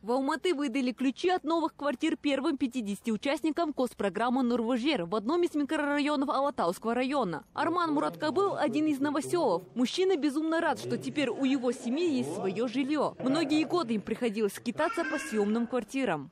В Алматы выдали ключи от новых квартир первым 50 участникам госпрограммы «Нур-Вожер» в одном из микрорайонов Алатауского района. Арман Мураткабыл – один из новоселов. Мужчина безумно рад, что теперь у его семьи есть свое жилье. Многие годы им приходилось скитаться по съемным квартирам.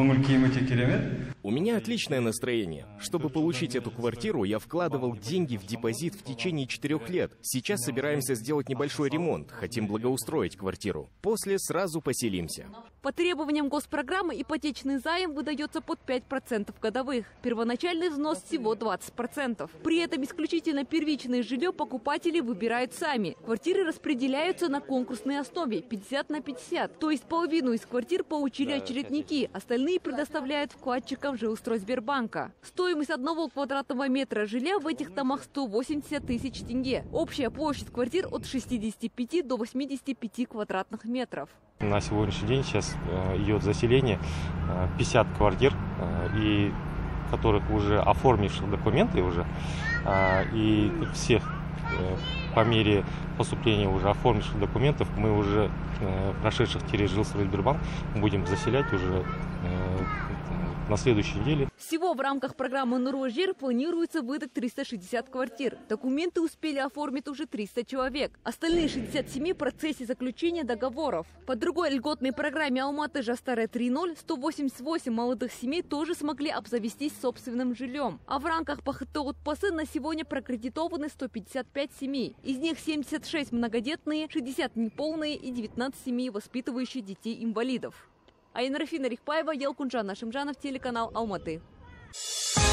У меня отличное настроение. Чтобы получить эту квартиру, я вкладывал деньги в депозит в течение 4 лет. Сейчас собираемся сделать небольшой ремонт. Хотим благоустроить квартиру. После сразу поселимся. По требованиям госпрограммы ипотечный займ выдается под 5% годовых. Первоначальный взнос всего 20%. При этом исключительно первичное жилье покупатели выбирают сами. Квартиры распределяются на конкурсной основе 50 на 50. То есть половину из квартир получили очередники, остальные предоставляют вкладчикам Жилстройсбербанка. Стоимость 1 квадратного метра жилья в этих домах 180 тысяч тенге. Общая площадь квартир от 65 до 85 квадратных метров. На сегодняшний день сейчас идет заселение 50 квартир, и которых уже оформивших документы уже, и всех по мере поступления уже оформивших документов мы уже прошедших через Жилстройсбербанк будем заселять уже на следующей неделе. Всего в рамках программы «Нур-Вожер» планируется выдать 360 квартир. Документы успели оформить уже 300 человек. Остальные 67 в процессе заключения договоров. По другой льготной программе Алматы Жастары 3.0 188 молодых семей тоже смогли обзавестись собственным жильем. А в рамках ПХТ Отпасы на сегодня прокредитованы 155 семей. Из них 76 многодетные, 60 неполные и 19 семей, воспитывающие детей-инвалидов. Айнарафина Рихпаева, Ялкунжан Ашимжанов, телеканал Алматы.